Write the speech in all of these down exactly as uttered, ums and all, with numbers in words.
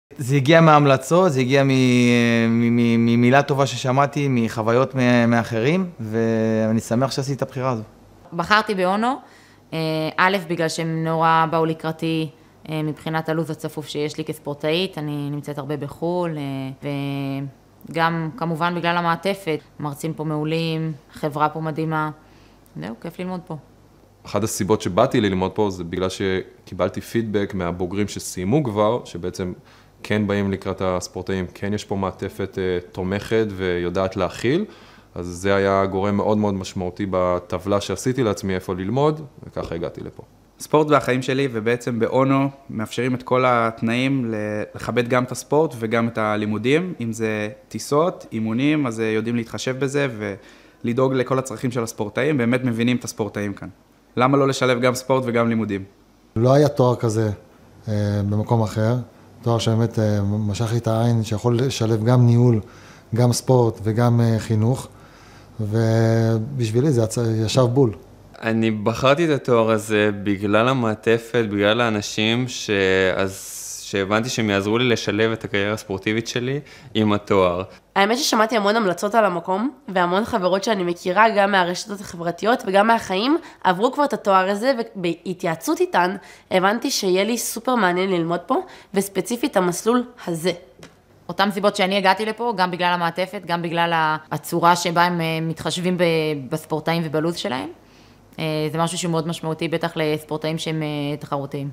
זה הגיע מההמלצות, זה הגיע ממילה טובה ששמעתי, מחוויות מאחרים, ואני שמח שעשיתי את הבחירה הזו. בחרתי באונו, א', בגלל שהם נורא באו לקראתי מבחינת הלו"ז הצפוף שיש לי כספורטאית, אני נמצאת הרבה בחו"ל, וגם כמובן בגלל המעטפת, מרצים פה מעולים, חברה פה מדהימה, זהו, כיף ללמוד פה. אחת הסיבות שבאתי ללמוד פה זה בגלל שקיבלתי פידבק מהבוגרים שסיימו כבר, שבעצם כן באים לקראת הספורטאים, כן יש פה מעטפת תומכת ויודעת להכיל, אז זה היה גורם מאוד מאוד משמעותי בטבלה שעשיתי לעצמי איפה ללמוד, וככה הגעתי לפה. ספורט והחיים שלי, ובעצם באונו מאפשרים את כל התנאים לכבד גם את הספורט וגם את הלימודים, אם זה טיסות, אימונים, אז יודעים להתחשב בזה ולדאוג לכל הצרכים של הספורטאים, באמת מבינים את הספורטאים כאן. למה לא לשלב גם ספורט וגם לימודים? לא היה תואר כזה אה, במקום אחר, תואר שבאמת אה, משך לי את העין, שיכול לשלב גם ניהול, גם ספורט וגם אה, חינוך, ובשבילי זה ישב בול. אני בחרתי את התואר הזה בגלל המעטפת, בגלל האנשים שאז... שהבנתי שהם יעזרו לי לשלב את הקריירה הספורטיבית שלי עם התואר. האמת ששמעתי המון המלצות על המקום, והמון חברות שאני מכירה, גם מהרשתות החברתיות וגם מהחיים, עברו כבר את התואר הזה, ובהתייעצות איתן, הבנתי שיהיה לי סופר מעניין ללמוד פה, וספציפית המסלול הזה. אותם סיבות שאני הגעתי לפה, גם בגלל המעטפת, גם בגלל הצורה שבה הם מתחשבים בספורטאים ובלוז שלהם. זה משהו שהוא מאוד משמעותי, בטח לספורטאים שהם תחרותיים.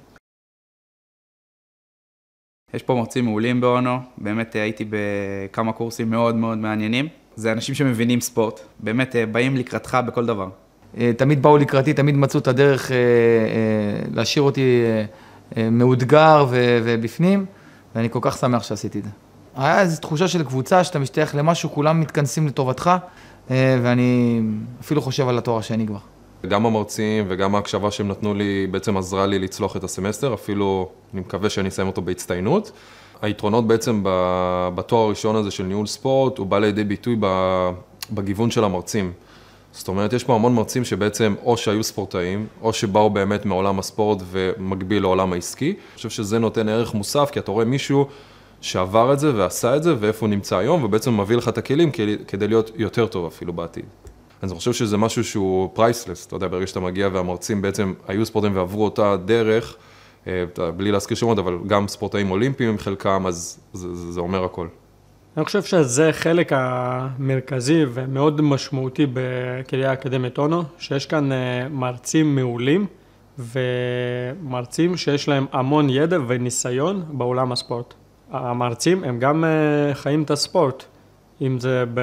יש פה מרצים מעולים באונו, באמת הייתי בכמה קורסים מאוד מאוד מעניינים. זה אנשים שמבינים ספורט, באמת באים לקראתך בכל דבר. תמיד באו לקראתי, תמיד מצאו את הדרך להשאיר אותי מאותגר ובפנים, ואני כל כך שמח שעשיתי את זה. היה איזו תחושה של קבוצה שאתה משתייך למשהו, כולם מתכנסים לטובתך, ואני אפילו חושב על התואר השני כבר. גם המרצים וגם ההקשבה שהם נתנו לי בעצם עזרה לי לצלוח את הסמסטר, אפילו אני מקווה שאני אסיים אותו בהצטיינות. היתרונות בעצם בתואר הראשון הזה של ניהול ספורט, הוא בא לידי ביטוי בגיוון של המרצים. זאת אומרת, יש פה המון מרצים שבעצם או שהיו ספורטאים, או שבאו באמת מעולם הספורט ומקביל לעולם העסקי. אני חושב שזה נותן ערך מוסף, כי אתה רואה מישהו שעבר את זה ועשה את זה, ואיפה הוא נמצא היום, ובעצם מביא לך את הכלים כדי להיות יותר טוב אפילו בעתיד. אני חושב שזה משהו שהוא פרייסלס, אתה יודע, ברגע שאתה מגיע והמרצים בעצם היו ספורטאים ועברו אותה דרך, בלי להזכיר שמות, אבל גם ספורטאים אולימפיים עם חלקם, אז זה, זה אומר הכל. אני חושב שזה חלק המרכזי ומאוד משמעותי בקריירה האקדמית אונו, שיש כאן מרצים מעולים ומרצים שיש להם המון ידע וניסיון בעולם הספורט. המרצים הם גם חיים את הספורט, אם זה ב...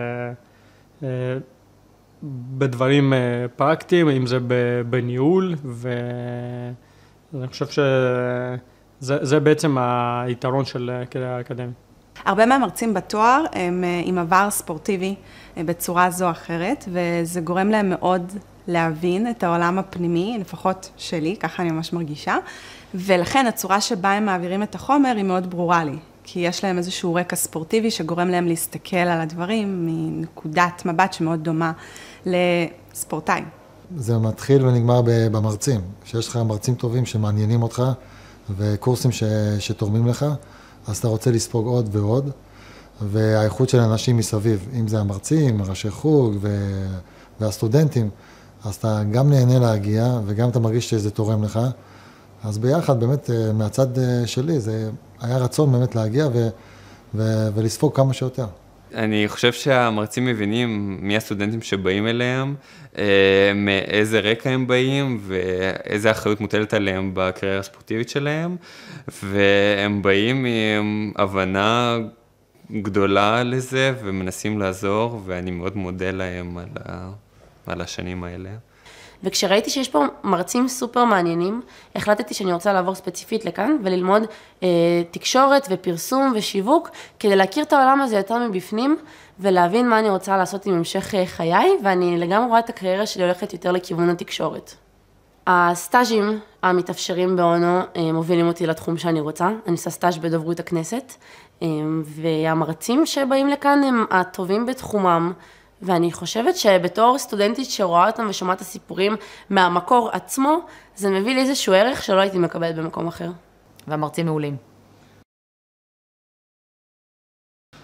בדברים פרקטיים, אם זה בניהול, ואני חושב שזה בעצם היתרון של קריירה האקדמית. הרבה מהמרצים בתואר הם עם עבר ספורטיבי בצורה זו או אחרת, וזה גורם להם מאוד להבין את העולם הפנימי, לפחות שלי, ככה אני ממש מרגישה, ולכן הצורה שבה הם מעבירים את החומר היא מאוד ברורה לי. כי יש להם איזשהו רקע ספורטיבי שגורם להם להסתכל על הדברים מנקודת מבט שמאוד דומה לספורטאי. זה מתחיל ונגמר במרצים, שיש לך מרצים טובים שמעניינים אותך וקורסים ש... שתורמים לך, אז אתה רוצה לספוג עוד ועוד, והאיכות של אנשים מסביב, אם זה המרצים, ראשי חוג ו... והסטודנטים, אז אתה גם נהנה להגיע וגם אתה מרגיש שזה תורם לך, אז ביחד באמת מהצד שלי זה היה רצון באמת להגיע ו... ו... ולספוג כמה שיותר. אני חושב שהמרצים מבינים מי הסטודנטים שבאים אליהם, מאיזה רקע הם באים ואיזה אחריות מוטלת עליהם בקריירה הספורטיבית שלהם, והם באים עם הבנה גדולה לזה ומנסים לעזור, ואני מאוד מודה להם על, ה... על השנים האלה. וכשראיתי שיש פה מרצים סופר מעניינים, החלטתי שאני רוצה לעבור ספציפית לכאן וללמוד אה, תקשורת ופרסום ושיווק, כדי להכיר את העולם הזה יותר מבפנים, ולהבין מה אני רוצה לעשות עם המשך חיי, ואני לגמרי רואה את הקריירה שלי הולכת יותר לכיוון התקשורת. הסטאז'ים המתאפשרים באונו אה, מובילים אותי לתחום שאני רוצה, אני עושה סטאז' בדוברות הכנסת, אה, והמרצים שבאים לכאן הם הטובים בתחומם, ואני חושבת שבתור סטודנטית שרואה אותם ושומעת את הסיפורים מהמקור עצמו, זה מביא לי איזשהו ערך שלא הייתי מקבלת במקום אחר. והמרצים מעולים.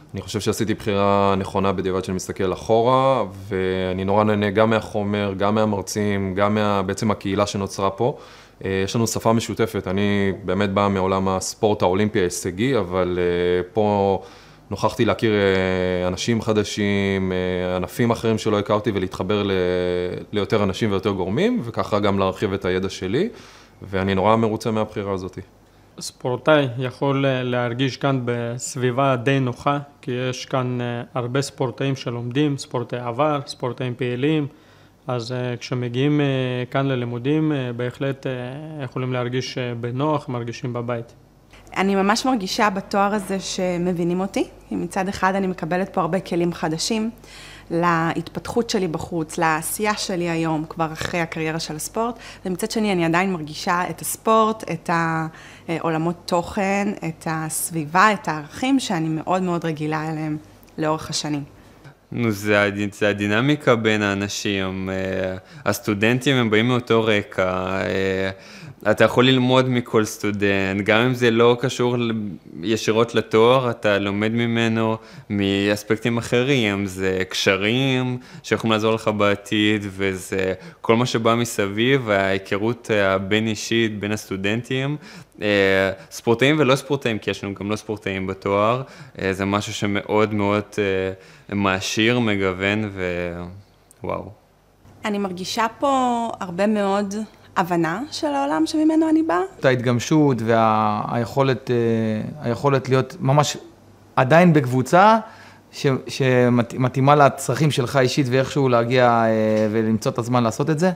אני חושב שעשיתי בחירה נכונה בדיעבד שאני מסתכל אחורה, ואני נורא נהנה גם מהחומר, גם מהמרצים, גם מה, בעצם הקהילה שנוצרה פה. יש לנו שפה משותפת, אני באמת בא מעולם הספורט האולימפי ההישגי, אבל פה נוכחתי להכיר אנשים חדשים, ענפים אחרים שלא הכרתי ולהתחבר ל... ליותר אנשים ויותר גורמים, וככה גם להרחיב את הידע שלי, ואני נורא מרוצה מהבחירה הזאת. ספורטאי יכול להרגיש כאן בסביבה די נוחה, כי יש כאן הרבה ספורטאים שלומדים, ספורטאי עבר, ספורטאים פעילים, אז כשמגיעים כאן ללימודים בהחלט יכולים להרגיש בנוח, מרגישים בבית. אני ממש מרגישה בתואר הזה שמבינים אותי, מצד אחד אני מקבלת פה הרבה כלים חדשים, להתפתחות שלי בחוץ, לעשייה שלי היום, כבר אחרי הקריירה של הספורט, ומצד שני אני עדיין מרגישה את הספורט, את העולמות תוכן, את הסביבה, את הערכים שאני מאוד מאוד רגילה אליהם לאורך השנים. נו, זה, זה הדינמיקה בין האנשים, הסטודנטים הם באים מאותו רקע, אתה יכול ללמוד מכל סטודנט, גם אם זה לא קשור ישירות לתואר, אתה לומד ממנו מאספקטים אחרים, זה קשרים שיכולים לעזור לך בעתיד, וזה כל מה שבא מסביב, ההיכרות הבין אישית בין הסטודנטים, ספורטאים ולא ספורטאים, כי יש לנו גם לא ספורטאים בתואר, זה משהו שמאוד מאוד מעשיר, מגוון ווואו. אני מרגישה פה הרבה מאוד הבנה של העולם שממנו אני באה. את ההתגמשות והיכולת היכולת להיות ממש עדיין בקבוצה שמתאימה לצרכים שלך אישית ואיכשהו להגיע ולמצוא את הזמן לעשות את זה.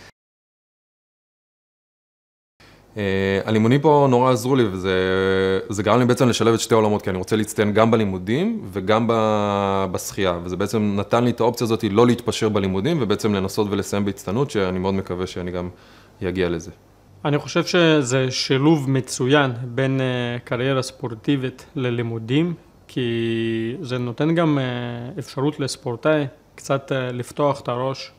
הלימודים פה נורא עזרו לי, וזה גרם לי בעצם לשלב את שתי העולמות, כי אני רוצה להצטיין גם בלימודים וגם בשחייה, וזה בעצם נתן לי את האופציה הזאת לא להתפשר בלימודים, ובעצם לנסות ולסיים בהצטיינות, שאני מאוד מקווה שאני גם יגיע לזה. אני חושב שזה שילוב מצוין בין קריירה ספורטיבית ללימודים, כי זה נותן גם אפשרות לספורטאי קצת לפתוח את הראש,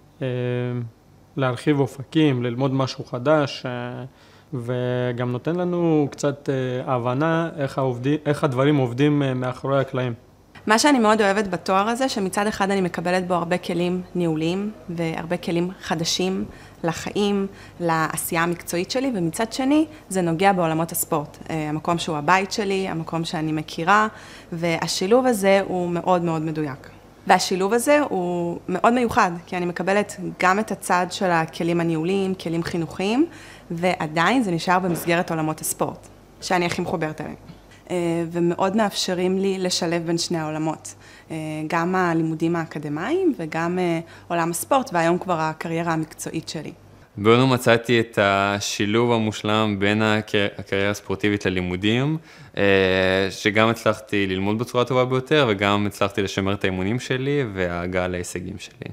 להרחיב אופקים, ללמוד משהו חדש, וגם נותן לנו קצת הבנה איך, העובדים, איך הדברים עובדים מאחורי הקלעים. מה שאני מאוד אוהבת בתואר הזה, שמצד אחד אני מקבלת בו הרבה כלים ניהוליים והרבה כלים חדשים לחיים, לעשייה המקצועית שלי, ומצד שני זה נוגע בעולמות הספורט. המקום שהוא הבית שלי, המקום שאני מכירה, והשילוב הזה הוא מאוד מאוד מדויק. והשילוב הזה הוא מאוד מיוחד, כי אני מקבלת גם את הצד של הכלים הניהוליים, כלים חינוכיים, ועדיין זה נשאר במסגרת עולמות הספורט, שאני הכי מחוברת אליהם. ומאוד מאפשרים לי לשלב בין שני העולמות, גם הלימודים האקדמיים וגם עולם הספורט, והיום כבר הקריירה המקצועית שלי. באונו מצאתי את השילוב המושלם בין הקריירה הספורטיבית ללימודים, שגם הצלחתי ללמוד בצורה טובה ביותר, וגם הצלחתי לשמר את האימונים שלי וההגעה להישגים שלי.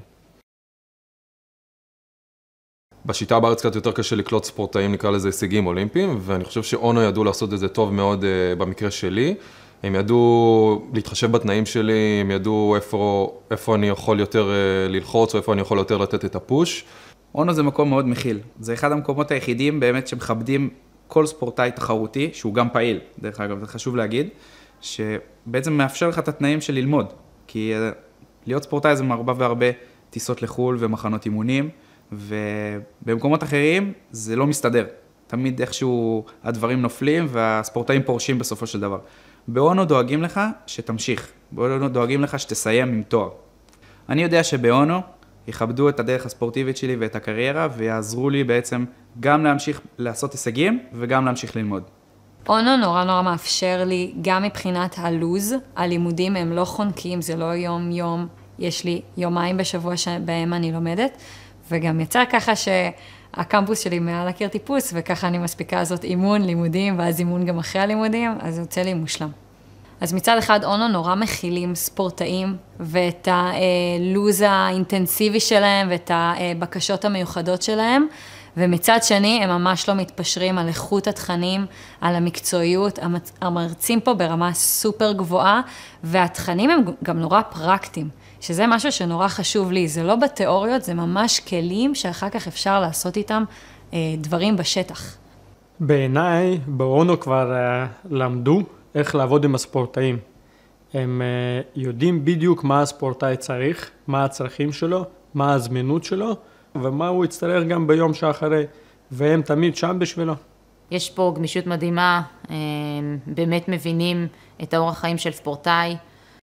בשיטה בארץ קצת יותר קשה לקלוט ספורטאים, נקרא לזה הישגים אולימפיים, ואני חושב שאונו ידעו לעשות את זה טוב מאוד במקרה שלי. הם ידעו להתחשב בתנאים שלי, הם ידעו איפה, איפה אני יכול יותר ללחוץ, או איפה אני יכול יותר לתת את הפוש. אונו זה מקום מאוד מכיל. זה אחד המקומות היחידים באמת שמכבדים כל ספורטאי תחרותי, שהוא גם פעיל, דרך אגב, זה חשוב להגיד, שבעצם מאפשר לך את התנאים של ללמוד. כי להיות ספורטאי זה הרבה והרבה טיסות לחול ומחנות אימונים, ובמקומות אחרים זה לא מסתדר. תמיד איכשהו הדברים נופלים והספורטאים פורשים בסופו של דבר. באונו דואגים לך שתמשיך, באונו דואגים לך שתסיים עם תואר. אני יודע שבאונו יכבדו את הדרך הספורטיבית שלי ואת הקריירה, ויעזרו לי בעצם גם להמשיך לעשות הישגים וגם להמשיך ללמוד. אונו נורא נורא מאפשר לי, גם מבחינת הלוז, הלימודים הם לא חונקים, זה לא יום יום, יש לי יומיים בשבוע שבהם אני לומדת, וגם יצא ככה שהקמפוס שלי מעל הקיר טיפוס, וככה אני מספיקה לעשות אימון, לימודים, ואז אימון גם אחרי הלימודים, אז זה יוצא לי מושלם. אז מצד אחד אונו נורא מכילים ספורטאים, ואת הלוז האינטנסיבי שלהם, ואת הבקשות המיוחדות שלהם, ומצד שני הם ממש לא מתפשרים על איכות התכנים, על המקצועיות, המרצים פה ברמה סופר גבוהה, והתכנים הם גם נורא פרקטיים, שזה משהו שנורא חשוב לי, זה לא בתיאוריות, זה ממש כלים שאחר כך אפשר לעשות איתם דברים בשטח. בעיניי, באונו כבר למדו איך לעבוד עם הספורטאים. הם יודעים בדיוק מה הספורטאי צריך, מה הצרכים שלו, מה הזמינות שלו, ומה הוא יצטרך גם ביום שאחרי, והם תמיד שם בשבילו. יש פה גמישות מדהימה, באמת מבינים את האורח חיים של ספורטאי.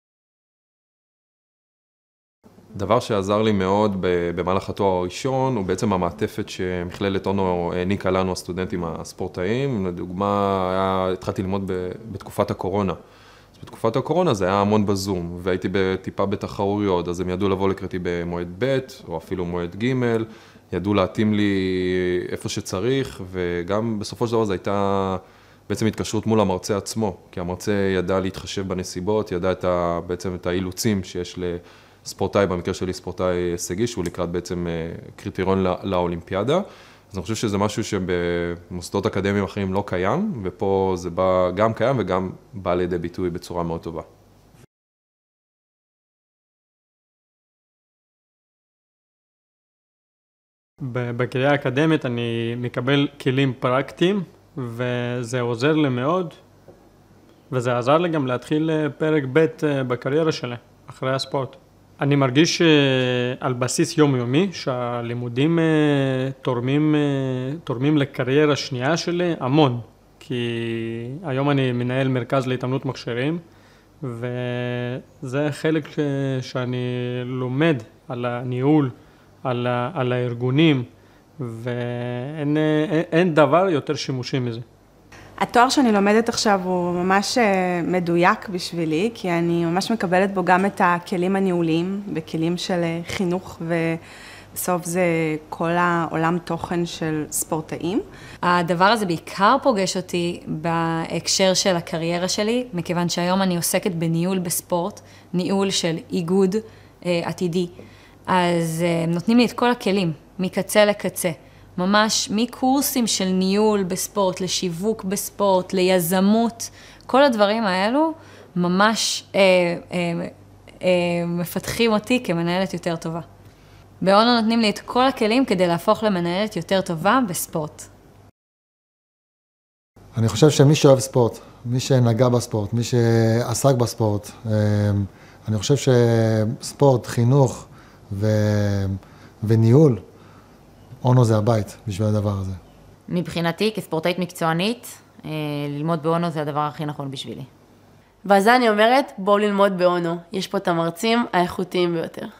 דבר שעזר לי מאוד במהלך התואר הראשון, הוא בעצם המעטפת שמכללת אונו העניקה לנו הסטודנטים הספורטאים. לדוגמה, היה, התחלתי ללמוד בתקופת הקורונה. אז בתקופת הקורונה זה היה המון בזום, והייתי טיפה בתחרויות, אז הם ידעו לבוא לקראתי במועד ב' או אפילו מועד ג', ידעו להתאים לי איפה שצריך, וגם בסופו של דבר זו הייתה בעצם התקשרות מול המרצה עצמו, כי המרצה ידע להתחשב בנסיבות, ידע את ה, בעצם את האילוצים שיש לספורטאי, במקרה שלי ספורטאי הישגי, שהוא לקראת בעצם קריטריון לא, לאולימפיאדה. אז אני חושב שזה משהו שבמוסדות אקדמיים אחרים לא קיים, ופה זה בא, גם קיים וגם בא לידי ביטוי בצורה מאוד טובה. בקריירה האקדמית אני מקבל כלים פרקטיים, וזה עוזר לי מאוד, וזה עזר לי גם להתחיל פרק ב' בקריירה שלי, אחרי הספורט. אני מרגיש על בסיס יומיומי שהלימודים תורמים, תורמים לקריירה שנייה שלי המון, כי היום אני מנהל מרכז להתאמנות מכשירים, וזה חלק שאני לומד על הניהול, על, ה, על הארגונים, ואין אין, אין דבר יותר שימושי מזה. התואר שאני לומדת עכשיו הוא ממש מדויק בשבילי, כי אני ממש מקבלת בו גם את הכלים הניהוליים, וכלים של חינוך, ובסוף זה כל העולם תוכן של ספורטאים. הדבר הזה בעיקר פוגש אותי בהקשר של הקריירה שלי, מכיוון שהיום אני עוסקת בניהול בספורט, ניהול של איגוד עתידי. אז הם נותנים לי את כל הכלים, מקצה לקצה. ממש מקורסים של ניהול בספורט, לשיווק בספורט, ליזמות, כל הדברים האלו ממש אה, אה, אה, מפתחים אותי כמנהלת יותר טובה. באונו נותנים לי את כל הכלים כדי להפוך למנהלת יותר טובה בספורט. אני חושב שמי שאוהב ספורט, מי שנגע בספורט, מי שעסק בספורט, אני חושב שספורט, חינוך ו... וניהול, אונו זה הבית בשביל הדבר הזה. מבחינתי, כספורטאית מקצוענית, ללמוד באונו זה הדבר הכי נכון בשבילי. ואז אני אומרת, בואו ללמוד באונו. יש פה את המרצים האיכותיים ביותר.